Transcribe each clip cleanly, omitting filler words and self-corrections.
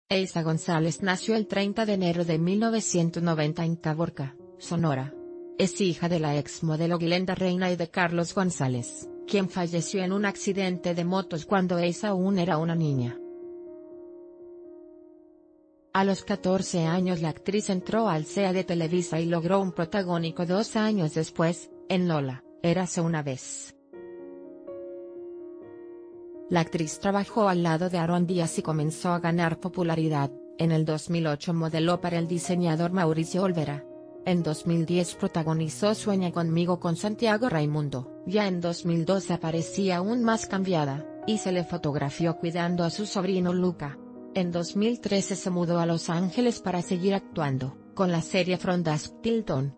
Eiza González nació el 30 de enero de 1990 en Caborca, Sonora. Es hija de la exmodelo Glenda Reina y de Carlos González, quien falleció en un accidente de motos cuando Eiza aún era una niña. A los 14 años la actriz entró al SEA de Televisa y logró un protagónico 2 años después, en Lola, Érase una vez. La actriz trabajó al lado de Aarón Díaz y comenzó a ganar popularidad. En el 2008 modeló para el diseñador Mauricio Olvera. En 2010 protagonizó Sueña conmigo con Santiago Raimundo. Ya en 2012 aparecía aún más cambiada, y se le fotografió cuidando a su sobrino Luca. En 2013 se mudó a Los Ángeles para seguir actuando, con la serie From Dusk Till Dawn.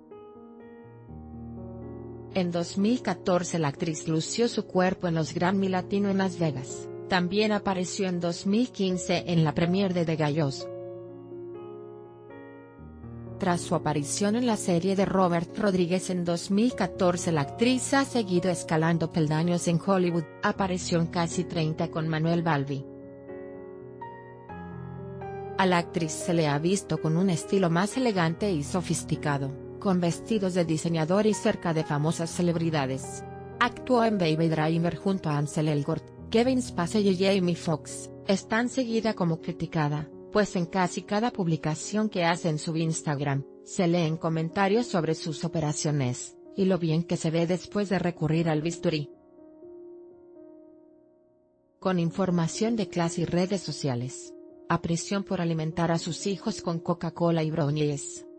En 2014 la actriz lució su cuerpo en los Grammy Latino en Las Vegas. También apareció en 2015 en la premiere de The Gallos. Tras su aparición en la serie de Robert Rodríguez en 2014 la actriz ha seguido escalando peldaños en Hollywood. Apareció en Casi 30 con Manuel Balbi. A la actriz se le ha visto con un estilo más elegante y sofisticado, con vestidos de diseñador y cerca de famosas celebridades. Actuó en Baby Driver junto a Ansel Elgort, Kevin Spacey y Jamie Foxx. Es tan seguida como criticada, pues en casi cada publicación que hace en su Instagram, se leen comentarios sobre sus operaciones, y lo bien que se ve después de recurrir al bisturí. Con información de Clase y redes sociales. A prisión por alimentar a sus hijos con Coca-Cola y brownies.